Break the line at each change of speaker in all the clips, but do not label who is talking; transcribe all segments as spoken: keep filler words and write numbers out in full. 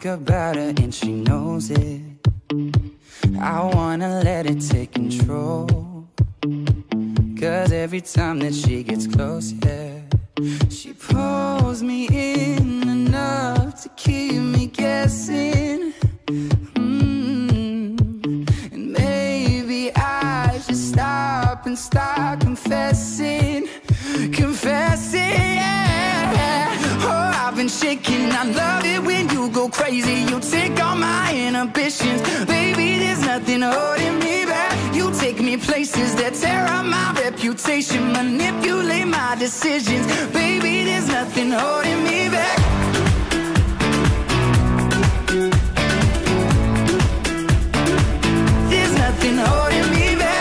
about her and she knows it. I wanna let it take control, 'cause every time that she gets close, yeah, she pulls me in enough to keep me guessing. mm. And maybe I should stop and start confessing, confessing, yeah. Oh, I've been shaking, I love it when you go crazy. You take all my inhibitions, baby, there's nothing holding me back. You take me places that tear up my reputation, manipulate my decisions, baby, there's nothing holding me back. There's nothing holding me back.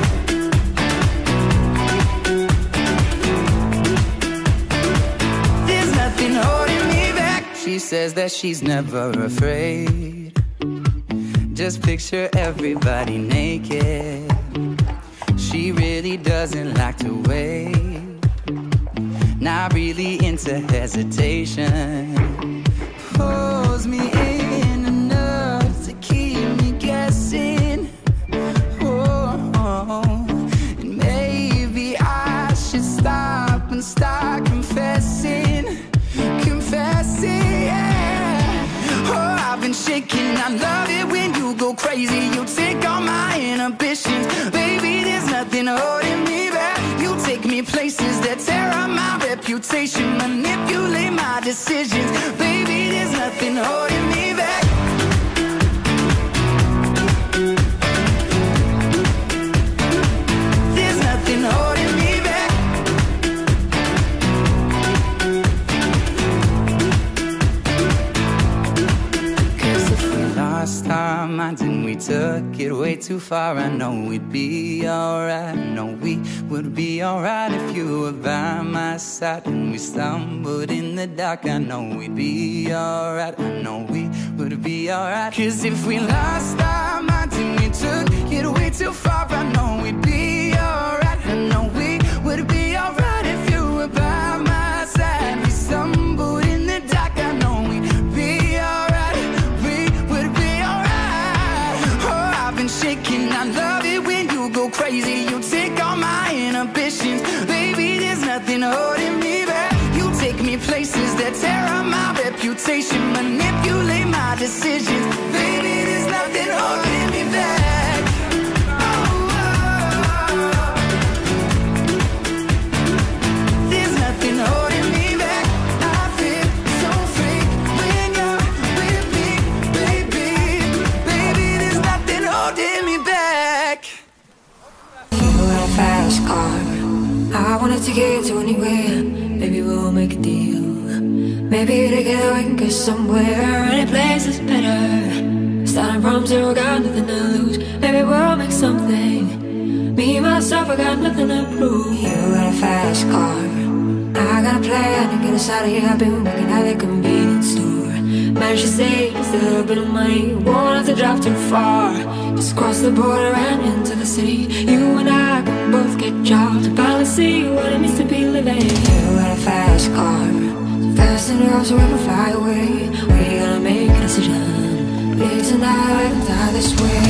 There's nothing holding me back. She says that she's never afraid. Just picture everybody naked. She really doesn't like to wait. Not really into hesitation. Pulls me in enough to keep me guessing. Oh, and maybe I should stop and start confessing, confessing, yeah. Oh, I've been shaking, I love it when you go crazy. You take all my inhibitions, baby, there's nothing holding me back. You take me places that tear up my reputation, manipulate my decisions, baby, there's nothing holding me back. There's nothing holding me back. Lost our minds and we took it way too far. I know we'd be alright. I know we would be alright if you were by my side. And we stumbled in the dark. I know we'd be alright. I know we would be alright. 'Cause if we lost our minds and we took it way too far, I know we'd be alright. I know we would be alright if you were by my side. We stumbled in the dark. I know we'd be alright. Shaking, I love it when you go crazy. You take all my inhibitions, baby, there's nothing holding me back. You take me places that tear up my reputation, manipulate my decisions, baby, there's nothing holding me back. Oh, oh, oh. There's nothing holding me back. I feel so free when you're with me, baby, baby, there's nothing holding me back.
You got a fast car, I wanna take it to anywhere. Maybe we'll make a deal. Maybe together we can go somewhere. Any place is better. Starting from zero, got nothing to lose. Maybe we'll make something. Me, myself, I got nothing to prove. You got a fast car, I got a plan to get us out of here. I've been working at the convenience store. Managed to save just a little bit of money. Won't have to drive too far. Just cross the border and into the city. You and I can both get jobs and finally see what it means to be living. You got a fast car, so fast enough so we can fly away. We're gonna make a decision. Live tonight and die this way.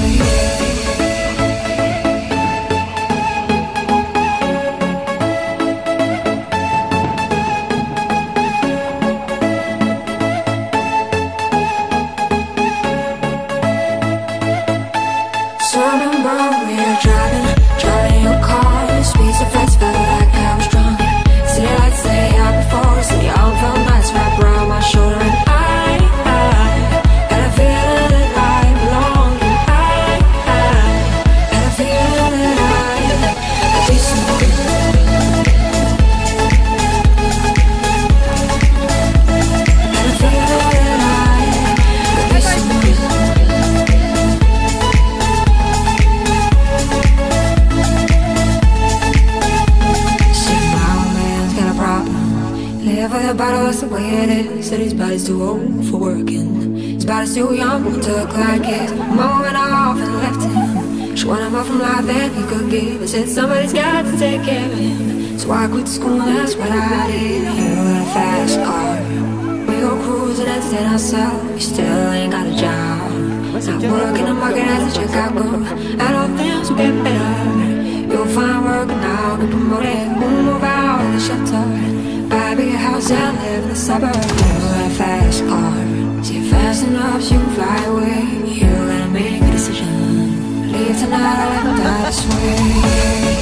That's the way it is. Said his body's too old for working. His body's too young to look like his. Mama went off and left him. She wanted more from life than he could give. I said somebody's got to take care of him. So I quit school and that's what I did. You got a fast car, we go cruise and entertain ourselves. We still ain't got a job. I work in the market as a Chicago, and all things will get better. You'll find work now, be promoted. We'll move out of the shelter, buy a bigger house and live in the suburbs. You got a fast car, see it fast enough so you can fly away. You gotta make a decision. Leave tonight or let me die this way.